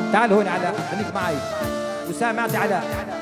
تعال هون علاء، خليك معي. وسام اعطي علاء.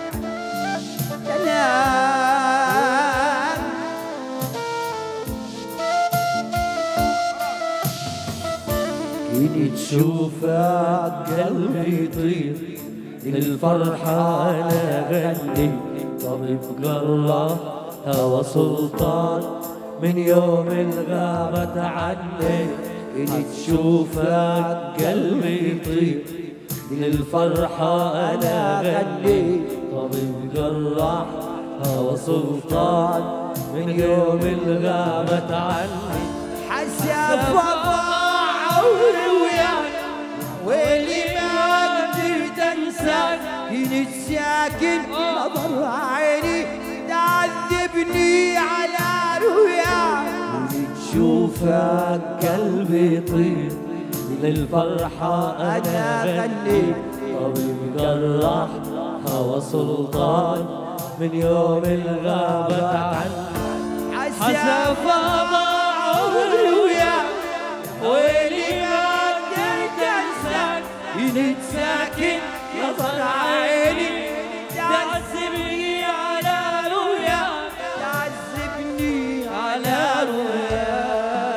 كنت تشوفك قلبي يطير للفرحة أنا غني طبيب جراح هوى سلطان من يوم الغابة عني. كنت تشوفك قلبي يطير للفرحة أنا غني طبيب جراح هوى سلطان من يوم الغابة عني. حسب عمري وياك ويلي ما قدرت انساك. كنت ساكن نظر عيني تعذبني على رؤياك. كنت تشوفك قلبي يطير للفرحة أنا غني طبيب جراح هوى سلطان من يوم الغابة عني. حسب عمري وياك ويلي ما قدرت انساك. كنت ساكن نظر عيني تعذبني على رؤياك. تعذبني على رؤياك.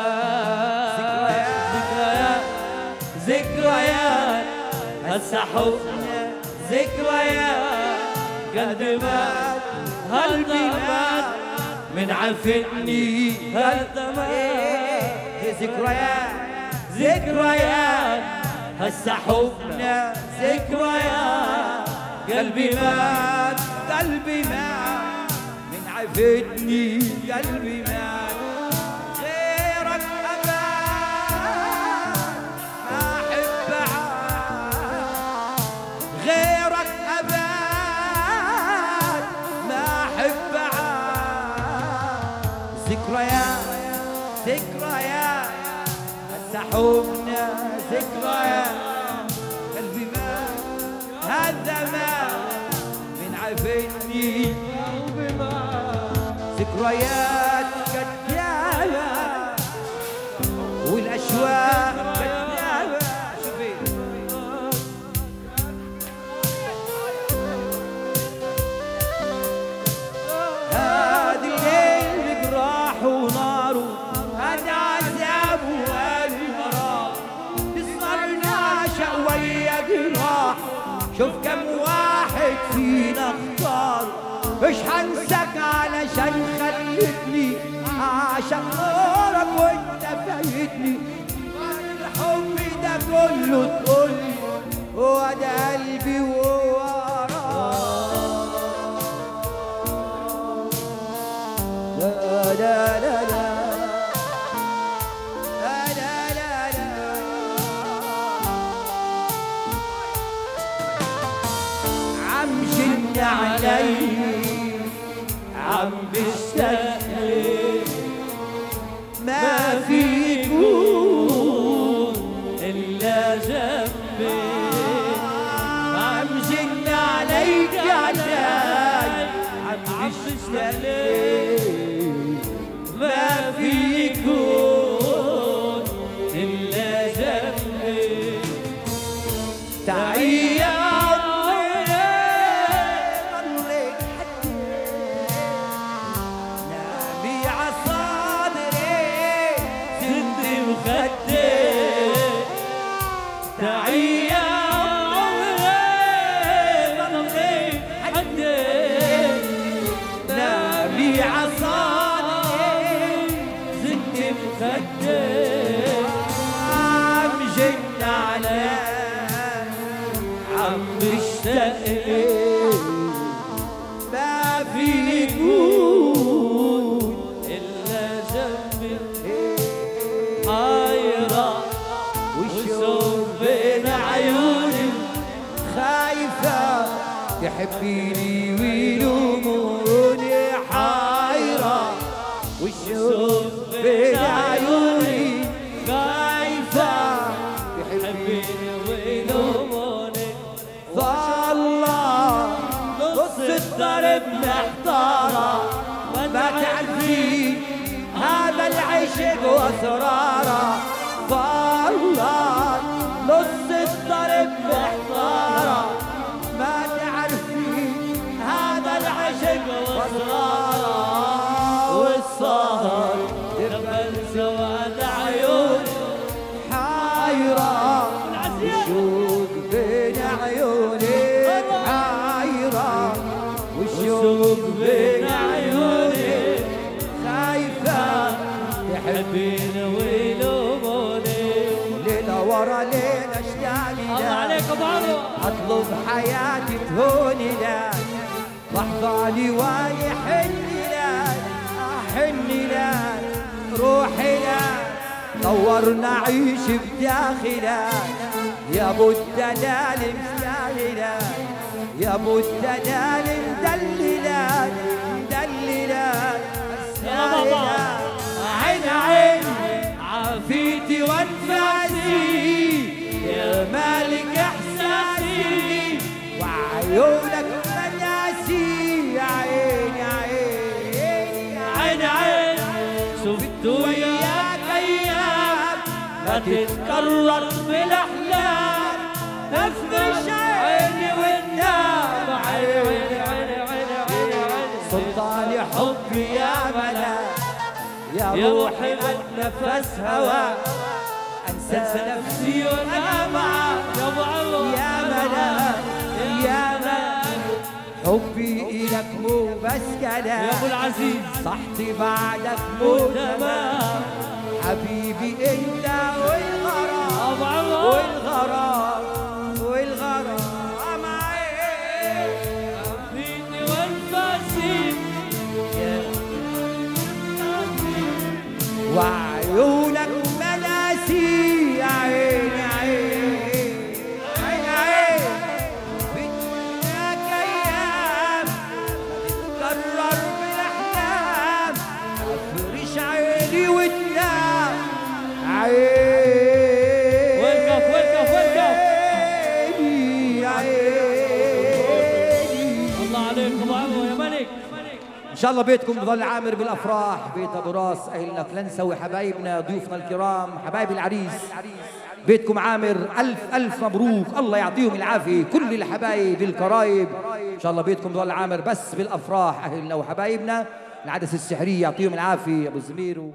ذكريات هسه حبنا ذكريات. قلبي مات قلبي مات من عفتني هالزمان. ذكريات هسه حبنا ذكريات. قلبي مات من عفتني قلبي مات. غيرك أبد ما أحب عاد. غيرك أبد ما أحب عاد. ذكريات هسه حبنا ذكريات. قلبي مات هالزمان من عفتني قلبي مات. ذكريات كدابة والأشواق كدابة. شوفي هذا الليل بجراح وناره هذا عذاب والمرار. بصرنا شقوية جراح شوف كم واحد فينا اختار. مش هنساك علشان خلتني عاشق نورك وانت فايتني. الحب ده كله تقولي هو ده قلبي ووراه. لا لا لا لا لا لا لا. عم جن علي عم بشتاقلي ما في يكون إلا جنبي. عم جن عليك عداي عم بشتاقلي ما في يكون إلا جنبي. تعي يا ما في يكون إلا جنبي. حيرة وشوف بين عيوني خايفة تحبيني ويلوموني. حيرة وشوف بين عيوني خايفة تحبيني ويلوموني. والله نص الضرب محتارة ما تعرفين هذا العشق واسراره. والله نص الضرب والشوق بين عيونك حيرة، والشوق بين عيونك خايفة تحبين ويلوموني. ليلة ورا ليلة اشتاق لك، الله عليك ابو عروة. اطلب حياتي تهوني لك، واحضاني ويحن لك، احن لك روحي لك، دور نعيش بداخلك يا ابو الدلال مستاهلك، يا ابو الدلال مدللك مدللك مستاهلك. عين عين عافيتي وانفاسي يا مالك احساسي، وعيونك مناسي يا عين يا عين عين عين شفت وياك ايام ما تتكرر بالاحلام، نفرش عيني والنام عيني عيني عيني عيني. سلطان حبي يا ملاك يا روحي اتنفس هواك، انسى نفسي وانا معاك يا ابو عروة يا ملاك يا ملاك. حبي إلك مو بس كلام يا ابو العزيز، صحتي بعدك مو تمام، حبيبي انت والغرام ابو عروة والغرام والغرام عافيتي وانفاسي وعيونك مناسي يا عين يا عين عين عين. بدك ايام تتكرر بالاحلام، افرش عيني وتنام عيني. وقف وقف وقف. يا عيني. الله عليك ابو عروة يا ملك. ان شاء الله بيتكم بضل عامر بالافراح، بيت ابو راس، اهلنا فلنسوي، حبايبنا ضيوفنا الكرام، حبايب العريس، بيتكم عامر. الف الف مبروك، الله يعطيهم العافيه كل الحبايب القرايب. ان شاء الله بيتكم بضل عامر بس بالافراح، اهلنا وحبايبنا. العدسه السحريه يعطيهم العافيه ابو زمير.